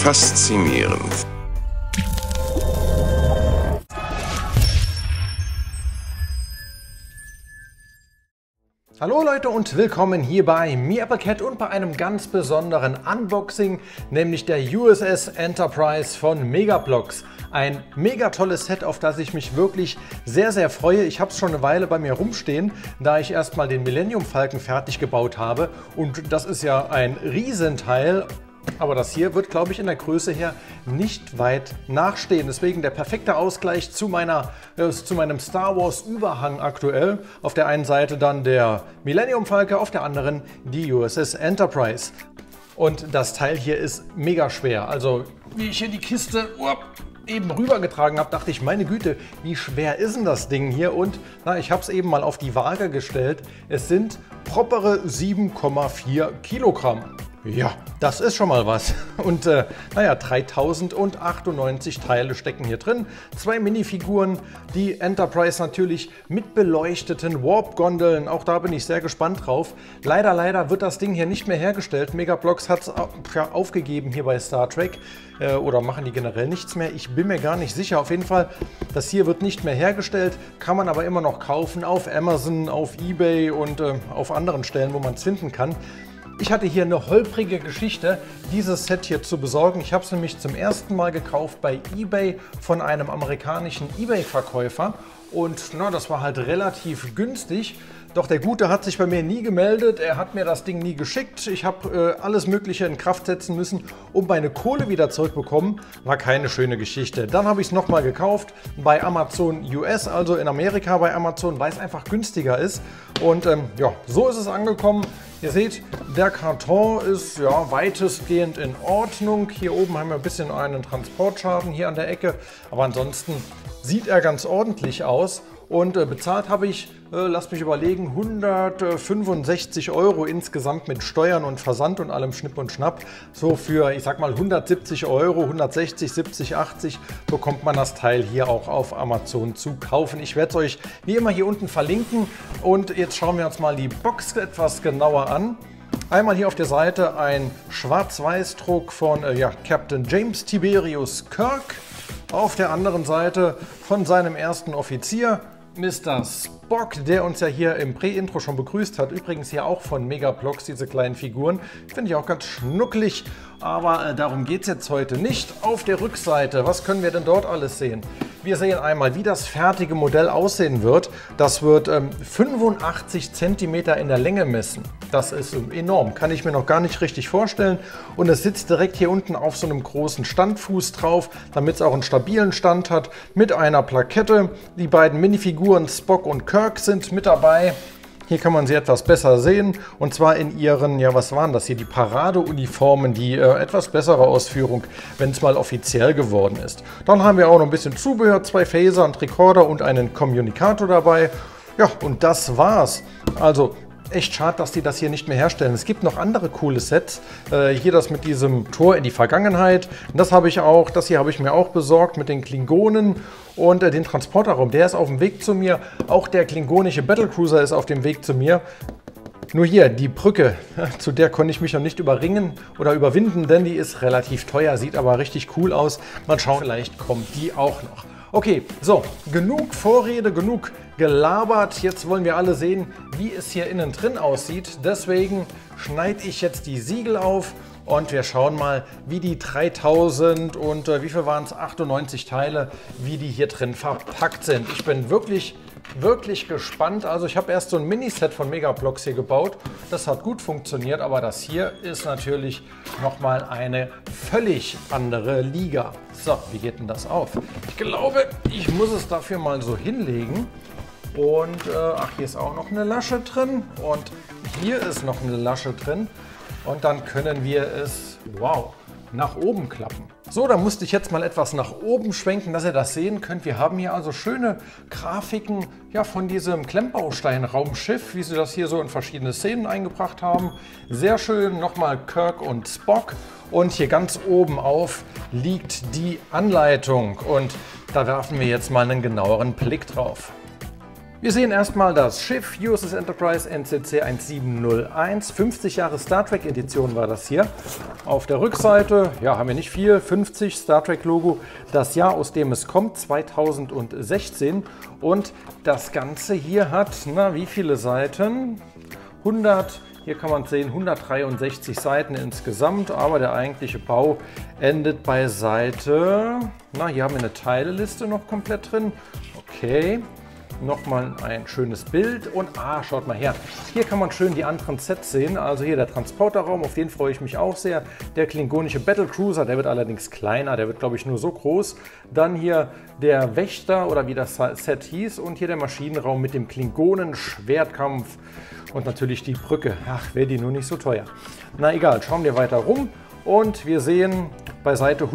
faszinierend. Hallo Leute und willkommen hier bei MeAppleCat und bei einem ganz besonderen Unboxing, nämlich der USS Enterprise von Megablox. Ein mega tolles Set, auf das ich mich wirklich sehr, sehr freue. Ich habe es schon eine Weile bei mir rumstehen, da ich erstmal den Millennium Falcon fertig gebaut habe. Und das ist ja ein Riesenteil. Aber das hier wird, glaube ich, in der Größe her nicht weit nachstehen. Deswegen der perfekte Ausgleich zu meinem Star Wars Überhang aktuell. Auf der einen Seite dann der Millennium Falcon, auf der anderen die USS Enterprise. Und das Teil hier ist mega schwer. Also wie ich hier die Kiste eben rübergetragen habe, dachte ich, meine Güte, wie schwer ist denn das Ding hier? Und na, ich habe es eben mal auf die Waage gestellt. Es sind propere 7,4 Kilogramm. Ja, das ist schon mal was. Und naja, 3098 Teile stecken hier drin. 2 Minifiguren, die Enterprise natürlich mit beleuchteten Warp-Gondeln. Auch da bin ich sehr gespannt drauf. Leider wird das Ding hier nicht mehr hergestellt. Megablox hat es aufgegeben hier bei Star Trek. Oder machen die generell nichts mehr? Ich bin mir gar nicht sicher. Auf jeden Fall, das hier wird nicht mehr hergestellt. Kann man aber immer noch kaufen auf Amazon, auf eBay und auf anderen Stellen, wo man es finden kann. Ich hatte hier eine holprige Geschichte, dieses Set hier zu besorgen. Ich habe es nämlich zum ersten Mal gekauft bei eBay von einem amerikanischen eBay-Verkäufer. Und na, das war halt relativ günstig. Doch der Gute hat sich bei mir nie gemeldet, er hat mir das Ding nie geschickt. Ich habe alles Mögliche in Kraft setzen müssen, um meine Kohle wieder zurückbekommen. War keine schöne Geschichte. Dann habe ich es nochmal gekauft bei Amazon US, also in Amerika bei Amazon, weil es einfach günstiger ist. Und ja, so ist es angekommen. Ihr seht, der Karton ist ja weitestgehend in Ordnung. Hier oben haben wir ein bisschen einen Transportschaden hier an der Ecke, aber ansonsten sieht er ganz ordentlich aus. Und bezahlt habe ich, lasst mich überlegen, 165 € insgesamt mit Steuern und Versand und allem Schnipp und Schnapp. So für, ich sag mal, 170 €, 160, 70, 80 bekommt man das Teil hier auch auf Amazon zu kaufen. Ich werde es euch wie immer hier unten verlinken. Und jetzt schauen wir uns mal die Box etwas genauer an. Einmal hier auf der Seite ein Schwarz-Weiß-Druck von Captain James Tiberius Kirk. Auf der anderen Seite von seinem ersten Offizier, Mr. Spock, der uns ja hier im Prä-Intro schon begrüßt hat. Übrigens hier auch von Megablox, diese kleinen Figuren. Finde ich auch ganz schnucklig, aber darum geht es jetzt heute nicht. Auf der Rückseite, was können wir denn dort alles sehen? Wir sehen einmal, wie das fertige Modell aussehen wird. Das wird 85 cm in der Länge messen. Das ist enorm, kann ich mir noch gar nicht richtig vorstellen. Und es sitzt direkt hier unten auf so einem großen Standfuß drauf, damit es auch einen stabilen Stand hat, mit einer Plakette. Die beiden Minifiguren Spock und Kirk sind mit dabei. Hier kann man sie etwas besser sehen, und zwar in ihren, ja was waren das hier, die Paradeuniformen, die etwas bessere Ausführung, wenn es mal offiziell geworden ist. Dann haben wir auch noch ein bisschen Zubehör, 2 Phaser, einen Tricorder und einen Kommunikator dabei. Ja, und das war's. Also echt schade, dass die das hier nicht mehr herstellen. Es gibt noch andere coole Sets. Hier das mit diesem Tor in die Vergangenheit. Das habe ich auch. Das hier habe ich mir auch besorgt mit den Klingonen und den Transporterraum. Der ist auf dem Weg zu mir. Auch der klingonische Battlecruiser ist auf dem Weg zu mir. Nur hier, die Brücke, zu der konnte ich mich noch nicht überwinden, denn die ist relativ teuer, sieht aber richtig cool aus. Mal schauen, vielleicht kommt die auch noch. Okay, so, genug Vorrede, genug gelabert. Jetzt wollen wir alle sehen, wie es hier innen drin aussieht. Deswegen schneide ich jetzt die Siegel auf und wir schauen mal, wie die 3000 und wie viel waren es, 98 Teile, wie die hier drin verpackt sind. Ich bin wirklich gespannt. Also ich habe erst so ein Miniset von Megablox hier gebaut. Das hat gut funktioniert, aber das hier ist natürlich nochmal eine völlig andere Liga. So, wie geht denn das auf? Ich glaube, ich muss es dafür mal so hinlegen. Und ach, hier ist auch noch eine Lasche drin und hier ist noch eine Lasche drin. Und dann können wir es, wow, nach oben klappen. So, da musste ich jetzt mal etwas nach oben schwenken, dass ihr das sehen könnt. Wir haben hier also schöne Grafiken von diesem Klemmbaustein-Raumschiff, wie sie das hier so in verschiedene Szenen eingebracht haben. Sehr schön, nochmal Kirk und Spock. Und hier ganz oben auf liegt die Anleitung. Und da werfen wir jetzt mal einen genaueren Blick drauf. Wir sehen erstmal das Schiff USS Enterprise NCC 1701, 50 Jahre Star Trek Edition war das hier. Auf der Rückseite, ja, haben wir nicht viel, 50 Star Trek Logo, das Jahr, aus dem es kommt, 2016. Und das Ganze hier hat, na, wie viele Seiten? 100, hier kann man sehen, 163 Seiten insgesamt, aber der eigentliche Bau endet bei Seite, na, hier haben wir eine Teileliste noch komplett drin, okay. Nochmal ein schönes Bild und schaut mal her. Hier kann man schön die anderen Sets sehen. Also hier der Transporterraum, auf den freue ich mich auch sehr. Der klingonische Battlecruiser, der wird allerdings kleiner, der wird glaube ich nur so groß. Dann hier der Wächter oder wie das Set hieß und hier der Maschinenraum mit dem Klingonen-Schwertkampf und natürlich die Brücke. Ach, wäre die nur nicht so teuer. Na egal, schauen wir weiter rum und wir sehen, bei Seite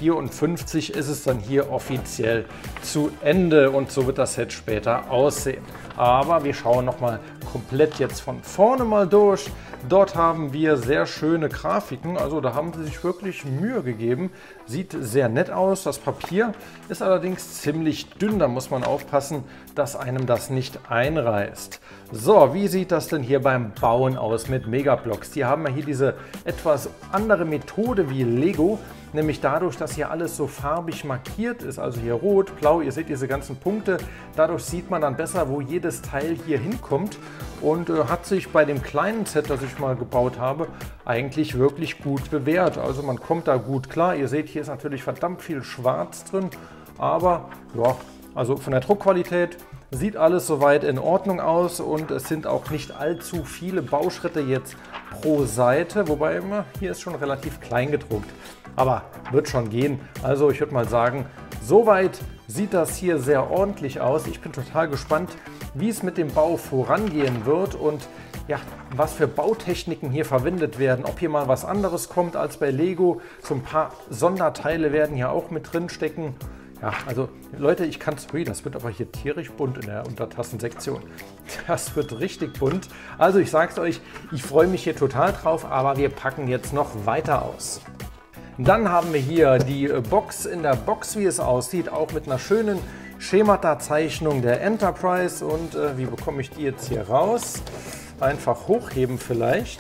154 ist es dann hier offiziell zu Ende und so wird das Set später aussehen. Aber wir schauen nochmal komplett jetzt von vorne mal durch. Dort haben wir sehr schöne Grafiken, also da haben sie sich wirklich Mühe gegeben. Sieht sehr nett aus. Das Papier ist allerdings ziemlich dünn, da muss man aufpassen, dass einem das nicht einreißt. So, wie sieht das denn hier beim Bauen aus mit Megablocks? Die haben ja hier diese etwas andere Methode wie Lego. Nämlich dadurch, dass hier alles so farbig markiert ist, also hier rot, blau, ihr seht diese ganzen Punkte, dadurch sieht man dann besser, wo jedes Teil hier hinkommt und hat sich bei dem kleinen Set, das ich mal gebaut habe, eigentlich wirklich gut bewährt. Also man kommt da gut klar, ihr seht, hier ist natürlich verdammt viel Schwarz drin, aber ja, also von der Druckqualität sieht alles soweit in Ordnung aus und es sind auch nicht allzu viele Bauschritte jetzt pro Seite, wobei hier ist schon relativ klein gedruckt. Aber wird schon gehen. Also ich würde mal sagen, soweit sieht das hier sehr ordentlich aus. Ich bin total gespannt, wie es mit dem Bau vorangehen wird und ja, was für Bautechniken hier verwendet werden. Ob hier mal was anderes kommt als bei Lego. So ein paar Sonderteile werden hier auch mit drin stecken. Ja, also Leute, ich kann es, das wird aber hier tierisch bunt in der Untertassensektion. Das wird richtig bunt. Also ich sage es euch, ich freue mich hier total drauf, aber wir packen jetzt noch weiter aus. Dann haben wir hier die Box in der Box, wie es aussieht, auch mit einer schönen Schemata-Zeichnung der Enterprise. Und wie bekomme ich die jetzt hier raus? Einfach hochheben vielleicht.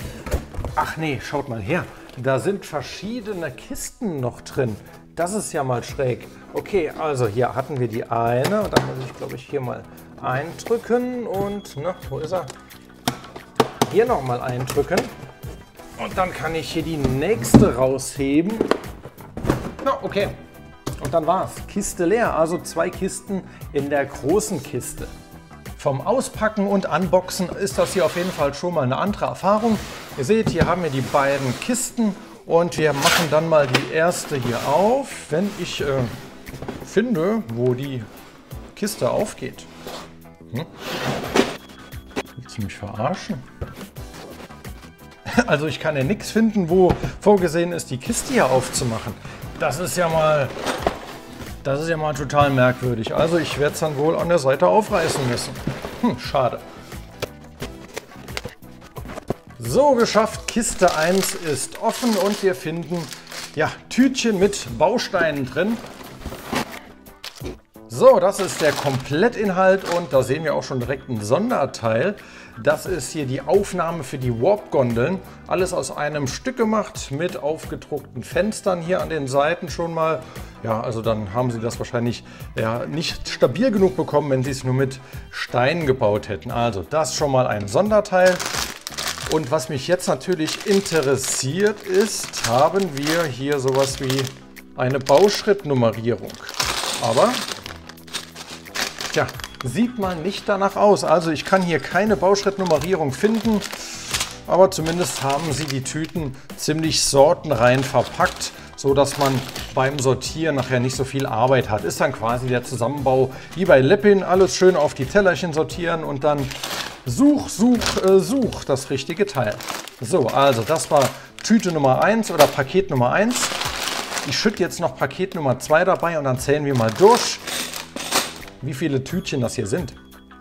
Ach nee, schaut mal her, da sind verschiedene Kisten noch drin. Das ist ja mal schräg. Okay, also hier hatten wir die eine und dann muss ich, glaube ich, hier mal eindrücken und, na, wo ist er? Hier nochmal eindrücken. Und dann kann ich hier die nächste rausheben. Na, okay. Und dann war's. Kiste leer, also 2 Kisten in der großen Kiste. Vom Auspacken und Unboxen ist das hier auf jeden Fall schon mal eine andere Erfahrung. Ihr seht, hier haben wir die beiden Kisten und wir machen dann mal die erste hier auf, wenn ich finde, wo die Kiste aufgeht. Willst du mich verarschen? Also ich kann ja nichts finden, wo vorgesehen ist, die Kiste hier aufzumachen. Das ist ja mal total merkwürdig. Also ich werde es dann wohl an der Seite aufreißen müssen. Schade. So, geschafft. Kiste 1 ist offen und wir finden ja Tütchen mit Bausteinen drin. So, das ist der Komplettinhalt und da sehen wir auch schon direkt ein Sonderteil. Das ist hier die Aufnahme für die Warp-Gondeln. Alles aus einem Stück gemacht mit aufgedruckten Fenstern hier an den Seiten schon mal. Ja, also dann haben sie das wahrscheinlich ja, nicht stabil genug bekommen, wenn sie es nur mit Steinen gebaut hätten. Also das schon mal ein Sonderteil. Und was mich jetzt natürlich interessiert ist, haben wir hier sowas wie eine Bauschrittnummerierung. Aber tja, sieht mal nicht danach aus. Also ich kann hier keine Bauschrittnummerierung finden, aber zumindest haben sie die Tüten ziemlich sortenrein verpackt, so dass man beim Sortieren nachher nicht so viel Arbeit hat. Ist dann quasi der Zusammenbau wie bei Leppin, alles schön auf die Tellerchen sortieren und dann such das richtige Teil. So, also das war Tüte Nummer 1 oder Paket Nummer 1. Ich schütte jetzt noch Paket Nummer 2 dabei und dann zählen wir mal durch, wie viele Tütchen das hier sind.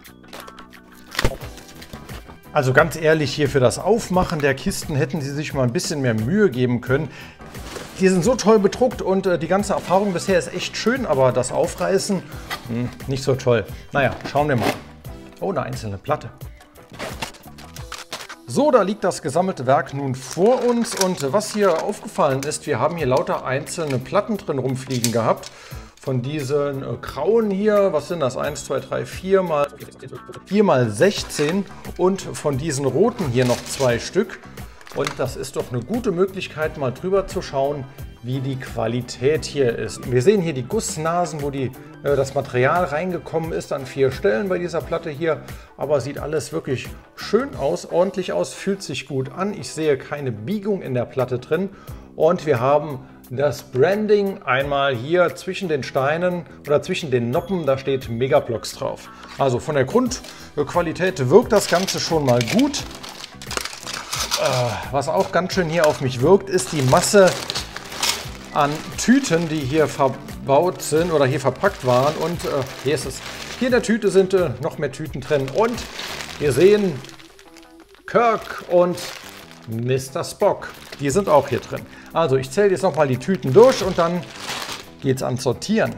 Also ganz ehrlich, hier für das Aufmachen der Kisten hätten sie sich mal ein bisschen mehr Mühe geben können. Die sind so toll bedruckt und die ganze Erfahrung bisher ist echt schön, aber das Aufreißen, nicht so toll. Naja, schauen wir mal. Oh, eine einzelne Platte. So, da liegt das gesammelte Werk nun vor uns und was hier aufgefallen ist, wir haben hier lauter einzelne Platten drin rumfliegen gehabt. Von diesen grauen hier, was sind das? 1, 2, 3, 4 mal 16 und von diesen roten hier noch 2 Stück. Und das ist doch eine gute Möglichkeit, mal drüber zu schauen, wie die Qualität hier ist. Wir sehen hier die Gussnasen, wo das Material reingekommen ist an 4 Stellen bei dieser Platte hier. Aber sieht alles wirklich schön aus, ordentlich aus, fühlt sich gut an. Ich sehe keine Biegung in der Platte drin. Und wir haben das Branding einmal hier zwischen den Steinen oder zwischen den Noppen, da steht Megablocks drauf. Also von der Grundqualität wirkt das Ganze schon mal gut. Was auch ganz schön hier auf mich wirkt, ist die Masse an Tüten, die hier verbaut sind oder hier verpackt waren. Und hier ist es. Hier in der Tüte sind noch mehr Tüten drin. Und wir sehen Kirk und Mr. Spock. Die sind auch hier drin. Also ich zähle jetzt nochmal die Tüten durch und dann geht es ans Sortieren.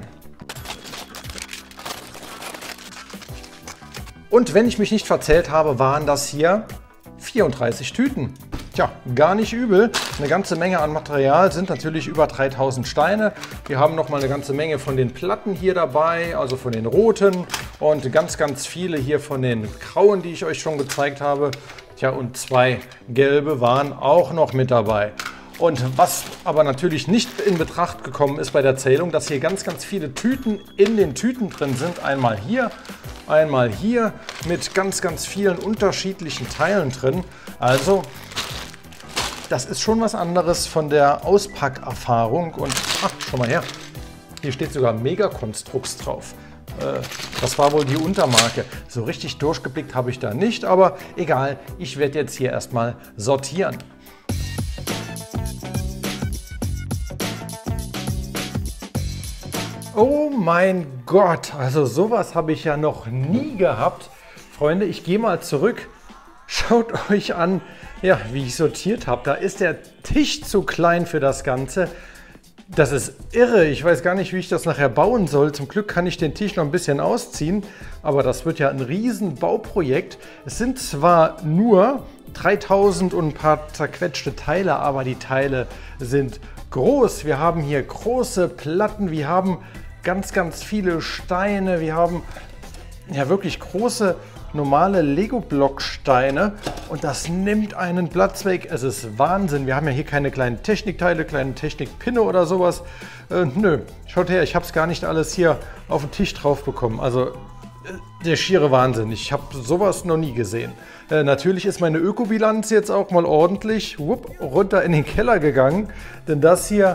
Und wenn ich mich nicht verzählt habe, waren das hier 34 Tüten. Tja, gar nicht übel. Eine ganze Menge an Material, sind natürlich über 3000 Steine. Wir haben noch mal eine ganze Menge von den Platten hier dabei, also von den roten und ganz, ganz viele hier von den grauen, die ich euch schon gezeigt habe. Tja, und 2 gelbe waren auch noch mit dabei. Und was aber natürlich nicht in Betracht gekommen ist bei der Zählung, dass hier ganz, ganz viele Tüten in den Tüten drin sind. Einmal hier mit ganz, ganz vielen unterschiedlichen Teilen drin. Also das ist schon was anderes von der Auspackerfahrung. Und ach, schau mal her, hier steht sogar Megakonstrukts drauf. Das war wohl die Untermarke. So richtig durchgeblickt habe ich da nicht, aber egal, ich werde jetzt hier erstmal sortieren. Oh mein Gott, also sowas habe ich ja noch nie gehabt. Freunde, ich gehe mal zurück. Schaut euch an, ja, wie ich sortiert habe. Da ist der Tisch zu klein für das Ganze. Das ist irre. Ich weiß gar nicht, wie ich das nachher bauen soll. Zum Glück kann ich den Tisch noch ein bisschen ausziehen. Aber das wird ja ein riesen Bauprojekt. Es sind zwar nur 3000 und ein paar zerquetschte Teile, aber die Teile sind groß. Wir haben hier große Platten. Wir haben ganz, ganz viele Steine. Wir haben ja wirklich große normale Lego-Blocksteine und das nimmt einen Platz weg. Es ist Wahnsinn. Wir haben ja hier keine kleinen Technikteile, kleine Technikpinne oder sowas. Nö, schaut her, ich habe es gar nicht alles hier auf den Tisch drauf bekommen. Also der schiere Wahnsinn. Ich habe sowas noch nie gesehen. Natürlich ist meine Ökobilanz jetzt auch mal ordentlich runter in den Keller gegangen, denn das hier,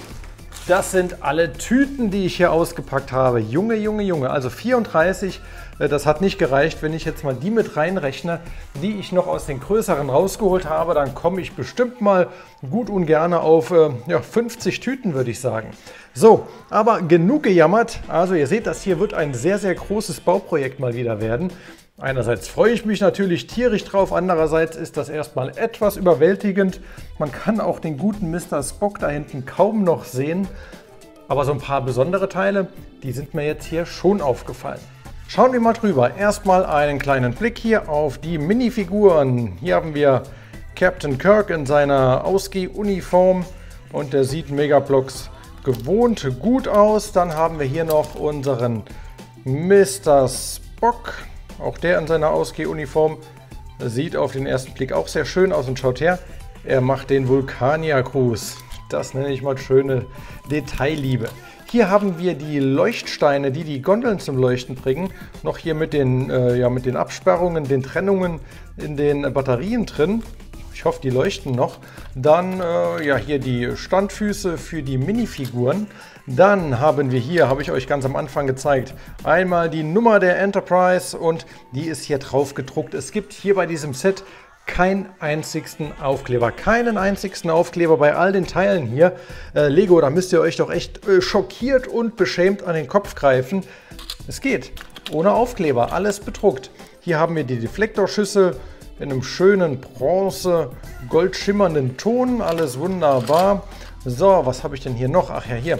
das sind alle Tüten, die ich hier ausgepackt habe. Junge, Junge, Junge. Also 34. Das hat nicht gereicht. Wenn ich jetzt mal die mit reinrechne, die ich noch aus den größeren rausgeholt habe, dann komme ich bestimmt mal gut und gerne auf 50 Tüten, würde ich sagen. So, aber genug gejammert. Also ihr seht, das hier wird ein sehr, sehr großes Bauprojekt mal wieder werden. Einerseits freue ich mich natürlich tierisch drauf, andererseits ist das erstmal etwas überwältigend. Man kann auch den guten Mr. Spock da hinten kaum noch sehen. Aber so ein paar besondere Teile, die sind mir jetzt hier schon aufgefallen. Schauen wir mal drüber. Erstmal einen kleinen Blick hier auf die Minifiguren. Hier haben wir Captain Kirk in seiner Ausgeh-Uniform und der sieht Megablocks gewohnt gut aus. Dann haben wir hier noch unseren Mr. Spock. Auch der in seiner Ausgeh-Uniform sieht auf den ersten Blick auch sehr schön aus und schaut her, er macht den Vulkanier-Gruß. Das nenne ich mal schöne Detailliebe. Hier haben wir die Leuchtsteine, die die Gondeln zum Leuchten bringen. Noch hier mit den Absperrungen, den Trennungen in den Batterien drin. Ich hoffe, die leuchten noch. Dann hier die Standfüße für die Minifiguren. Dann haben wir hier, habe ich euch ganz am Anfang gezeigt, einmal die Nummer der Enterprise und die ist hier drauf gedruckt. Es gibt hier bei diesem Set keinen einzigsten Aufkleber. Keinen einzigsten Aufkleber bei all den Teilen hier. Lego, da müsst ihr euch doch echt schockiert und beschämt an den Kopf greifen. Es geht. Ohne Aufkleber. Alles bedruckt. Hier haben wir die Deflektorschüssel in einem schönen bronze goldschimmernden Ton. Alles wunderbar. So, was habe ich denn hier noch? Ach ja, hier.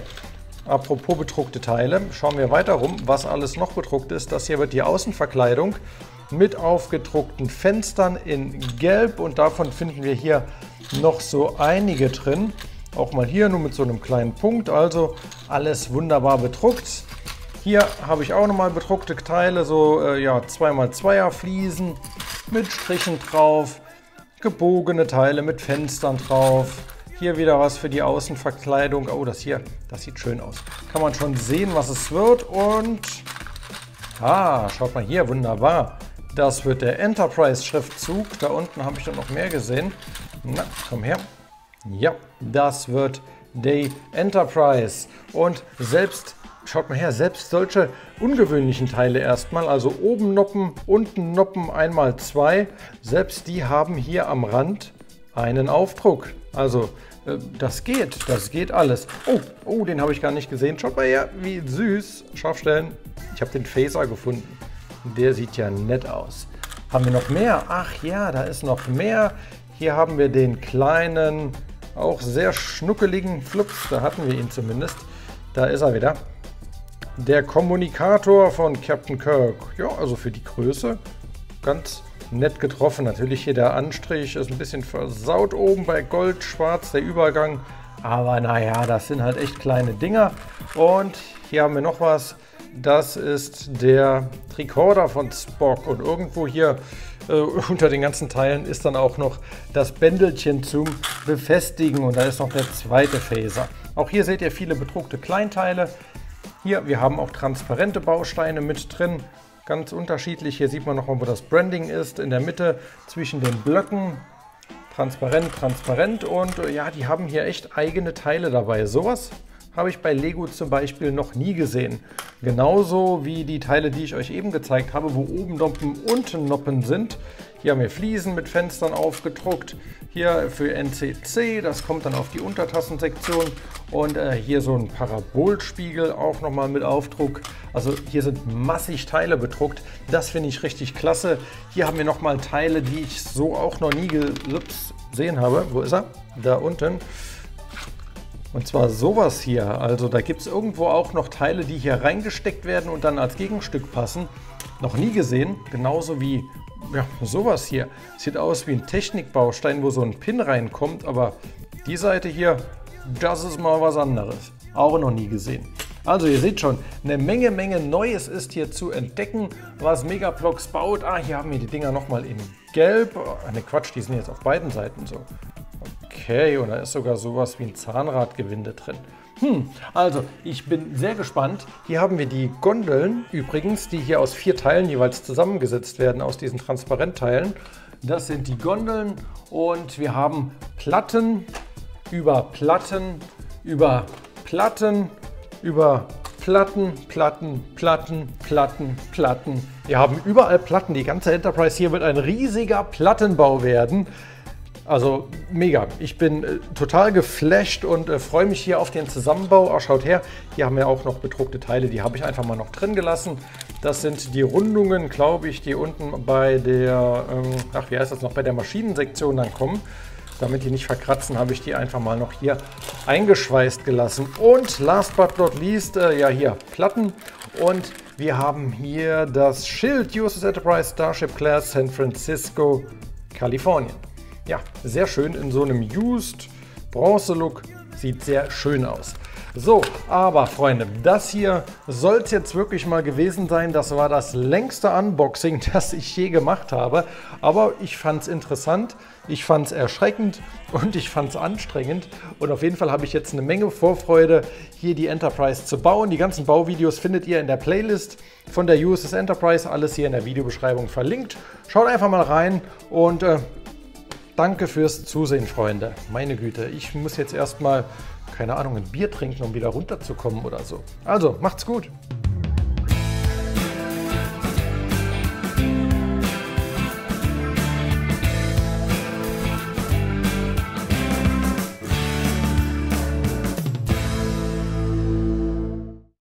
Apropos bedruckte Teile. Schauen wir weiter rum, was alles noch bedruckt ist. Das hier wird die Außenverkleidung. mit aufgedruckten Fenstern in Gelb und davon finden wir hier noch so einige drin. Auch mal hier nur mit so einem kleinen Punkt, also alles wunderbar bedruckt. Hier habe ich auch nochmal bedruckte Teile, so 2x2er Fliesen mit Strichen drauf, gebogene Teile mit Fenstern drauf. Hier wieder was für die Außenverkleidung. Oh, das hier, das sieht schön aus. Kann man schon sehen, was es wird und... schaut mal hier, wunderbar. Das wird der Enterprise-Schriftzug. Da unten habe ich dann noch mehr gesehen. Na, komm her. Ja, das wird die Enterprise. Und selbst, schaut mal her, selbst solche ungewöhnlichen Teile erstmal, also oben Noppen, unten Noppen, 1x2, selbst die haben hier am Rand einen Aufdruck. Also das geht alles. Oh, den habe ich gar nicht gesehen. Schaut mal her, wie süß. Scharf stellen. Ich habe den Phaser gefunden. Der sieht ja nett aus. Haben wir noch mehr? Ach ja, da ist noch mehr. Hier haben wir den kleinen, auch sehr schnuckeligen Flups. Da hatten wir ihn zumindest. Da ist er wieder. Der Kommunikator von Captain Kirk. Ja, also für die Größe ganz nett getroffen. Natürlich hier der Anstrich ist ein bisschen versaut oben bei Gold, Schwarz, der Übergang. Aber naja, das sind halt echt kleine Dinger. Und hier haben wir noch was. Das ist der Tricorder von Spock. Und irgendwo hier unter den ganzen Teilen ist dann auch noch das Bändelchen zum Befestigen. Und da ist noch der zweite Phaser. Auch hier seht ihr viele bedruckte Kleinteile. Hier, wir haben auch transparente Bausteine mit drin. Ganz unterschiedlich. Hier sieht man nochmal, wo das Branding ist. In der Mitte zwischen den Blöcken. Transparent, transparent. Und ja, die haben hier echt eigene Teile dabei. Sowas habe ich bei Lego zum Beispiel noch nie gesehen. Genauso wie die Teile, die ich euch eben gezeigt habe, wo oben Noppen, unten Noppen sind. Hier haben wir Fliesen mit Fenstern aufgedruckt. Hier für NCC, das kommt dann auf die Untertassensektion. Und hier so ein Parabolspiegel auch nochmal mit Aufdruck. Also hier sind massig Teile bedruckt. Das finde ich richtig klasse. Hier haben wir nochmal Teile, die ich so auch noch nie gesehen habe. Wo ist er? Da unten. Und zwar sowas hier. Also da gibt es irgendwo auch noch Teile, die hier reingesteckt werden und dann als Gegenstück passen. Noch nie gesehen. Genauso wie sowas hier. Sieht aus wie ein Technikbaustein, wo so ein Pin reinkommt. Aber die Seite hier, das ist mal was anderes. Auch noch nie gesehen. Also ihr seht schon, eine Menge Neues ist hier zu entdecken, was Megablox baut. Hier haben wir die Dinger nochmal in Gelb. Ne Quatsch, die sind jetzt auf beiden Seiten so. Okay, und da ist sogar sowas wie ein Zahnradgewinde drin. Also, ich bin sehr gespannt. Hier haben wir die Gondeln übrigens, die hier aus 4 Teilen jeweils zusammengesetzt werden, aus diesen Transparentteilen. Das sind die Gondeln und wir haben Platten über Platten über Platten über Platten, Platten, Platten, Platten, Platten. Wir haben überall Platten. Die ganze Enterprise hier wird ein riesiger Plattenbau werden. Also mega. Ich bin total geflasht und freue mich hier auf den Zusammenbau. Schaut her, hier haben wir auch noch bedruckte Teile, die habe ich einfach mal noch drin gelassen. Das sind die Rundungen, glaube ich, die unten bei der, wie heißt das noch, bei der Maschinensektion dann kommen. Damit die nicht verkratzen, habe ich die einfach mal noch hier eingeschweißt gelassen. Und last but not least, hier Platten. Und wir haben hier das Schild USS Enterprise Starship Class San Francisco, Kalifornien. Ja, sehr schön in so einem Used Bronze-Look. Sieht sehr schön aus. So, aber Freunde, das hier soll es jetzt wirklich mal gewesen sein. Das war das längste Unboxing, das ich je gemacht habe. Aber ich fand es interessant, ich fand es erschreckend und ich fand es anstrengend. Und auf jeden Fall habe ich jetzt eine Menge Vorfreude, hier die Enterprise zu bauen. Die ganzen Bauvideos findet ihr in der Playlist von der USS Enterprise. Alles hier in der Videobeschreibung verlinkt. Schaut einfach mal rein und danke fürs Zusehen, Freunde. Meine Güte, ich muss jetzt erstmal, keine Ahnung, ein Bier trinken, um wieder runterzukommen oder so. Also, macht's gut!